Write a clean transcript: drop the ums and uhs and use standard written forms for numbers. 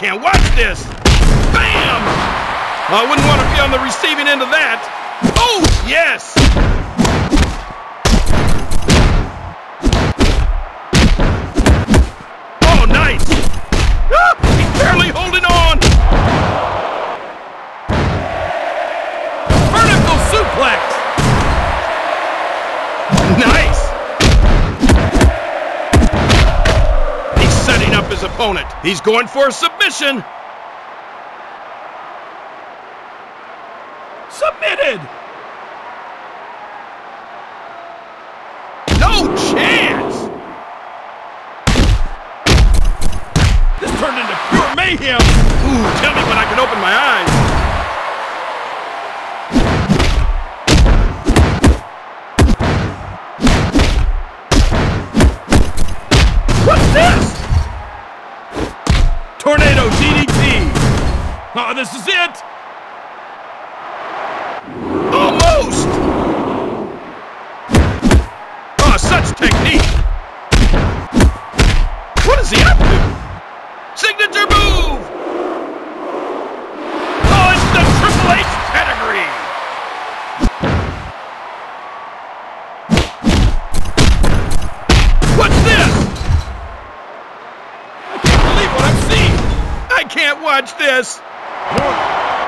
can't watch this. Bam! I wouldn't want to be on the receiving end of that. Oh, yes! Oh, nice! Ah, he's barely holding on. Vertical suplex. Nice! He's setting up his opponent. He's going for a submission. Submitted! No chance! This turned into pure mayhem. Ooh, tell me when I can open my eyes. What's this? Tornado DDT. Oh, this is it. Almost! Oh, such technique! What is he up to? Signature move! Oh, it's the Triple H pedigree! What's this? I can't believe what I'm seeing! I can't watch this!